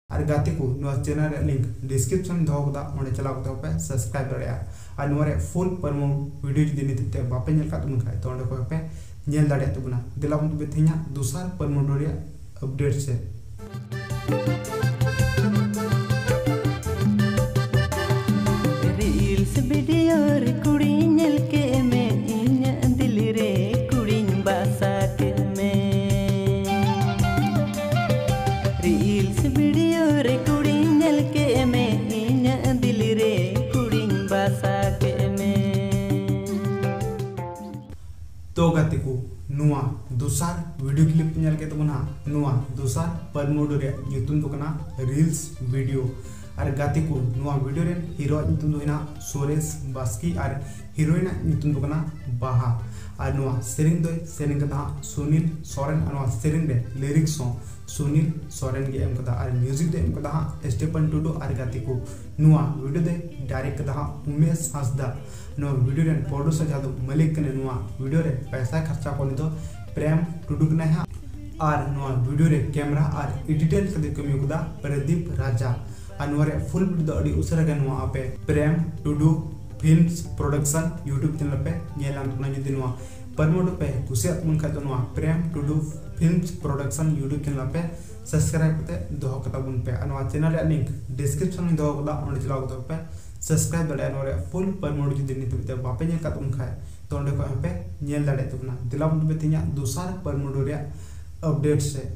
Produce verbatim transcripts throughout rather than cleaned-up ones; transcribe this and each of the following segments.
और गाते को चैनल लिंक डिस्क्रिप्शन दहोदा चलाव पे सब्सक्राइब दाड़ा और फुल परमो वीडियो जुदी निते बापे नल खाए तो अंडे को पे नेल दाड़ा तबना दिला बन तबे तेना दूसरा परमो अपडेट से रील्स वीडियो कुड़ी नेल के में इन दिल रे कुड़ी बासा के में रील्स वीडियो रे कुड़ी नेल के में इन दिल रे कुड़ी बासा के में तो गाते को नुआ दूसर वीडियो क्लिप नेल के तबना नुआ दूसर परमो रे ᱧᱩᱛᱩᱢ तो कना रील्स वीडियो और गाते को नुआ वीडियो रे हीरो ᱧᱩᱛᱩᱢ तो हिना सोरेश बास्की और हीरोइन ᱧᱩᱛᱩᱢ तो कना बाहा और नुआ सेरिंग दो सेरिंग कदा सुनील सोरेन और नुआ सेरिंग रे लिरिक्स हो सुनील सोरेन के एम कदा और म्यूजिक दे एम कदा स्टेपन टुडू और गाते को नुआ वीडियो दे डायरेक्ट कदा उमेश हंसदा नुआ वीडियो रे प्रोड्यूसर जादो मलिक कने नुआ वीडियो रे पैसा खर्चा कोनी तो प्रेम टुडू कने है और नुआ वीडियो रे कैमरा और एडिटर कदे कमी कदा प्रदीप राजा और नुआ रे फुल वीडियो दो अडी उसरा के नुआ आपे Prem Tudu films production YouTube channel पे नेलाम तुना जुदी नुआ परमोड पे कुसियात मन खातो नुआ Prem Tudu films production YouTube channel पे सब्सक्राइब करते दो कता बुन पे और नुआ चैनल रे लिंक डिस्क्रिप्शन में दो कदा ओंडे चलाव कतो पे सब्सक्राइब दाड़ा नुआ रे फुल परमोड जुदी निते बापे नेल कात उन खाए तो ओंडे को पे नेल दाड़े तबना दिला बुन पे तिया दूसरा परमोड रे अपडेट से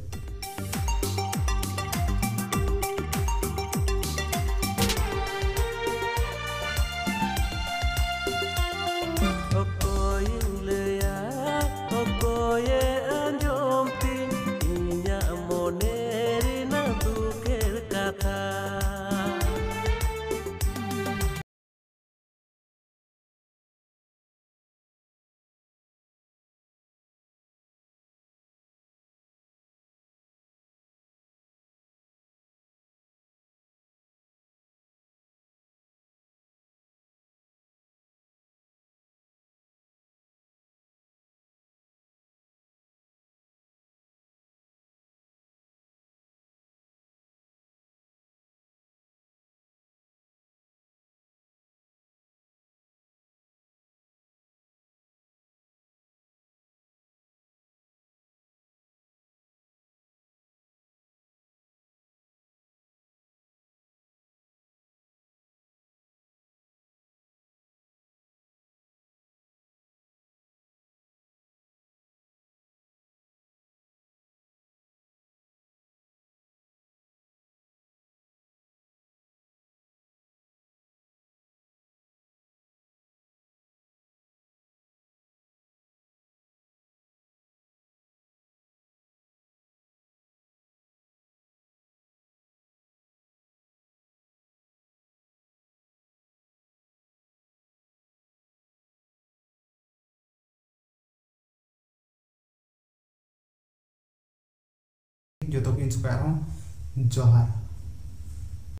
जो तो इन जोहार।